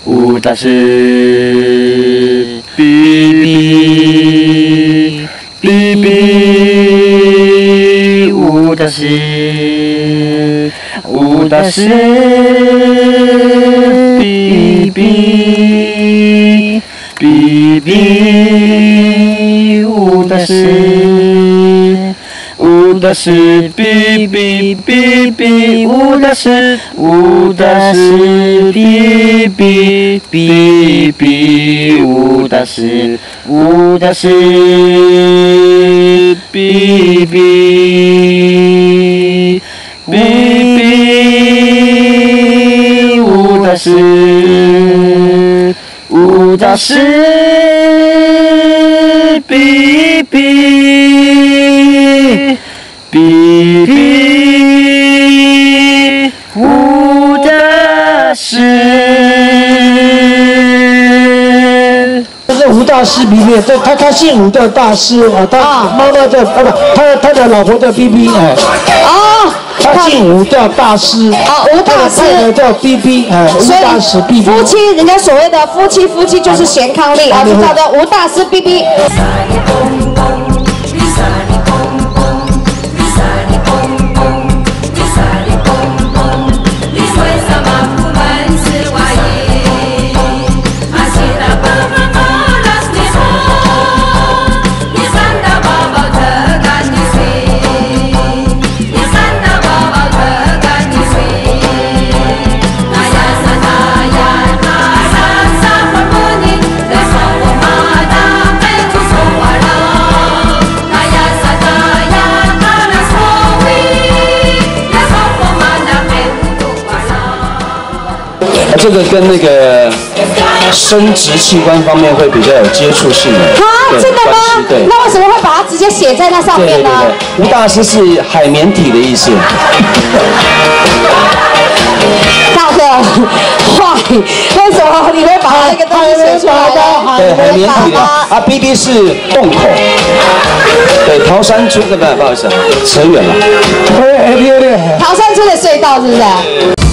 乌达斯比比比比乌达斯乌达斯比比比比乌达斯。乌达斯比比比比乌达斯乌达斯比比比比乌达斯乌达斯比比比比乌达斯乌达斯比比。比比乌达斯， 这是吴大师比比，他姓吴叫大师啊，他妈妈叫他的老婆叫 BB 哎。 哦。 他姓吴叫大师。 啊，吴大师。 他叫 BB 哎，吴大师 BB。 夫妻，人家所谓的夫妻就是贤伉俪啊，就叫做吴大师 BB。 这个跟那个生殖器官方面会比较有接触性的。 啊，真的吗？ 对。 那为什么会把它直接写在那上面呢？ 对，吴大师是海绵体的意思。 大哥，坏，为什么你会把那个东西写出来呢？ 对，海绵体的啊 ，BB 是洞口。对，桃山村的不好意思，扯远了。 桃山村的隧道是不是？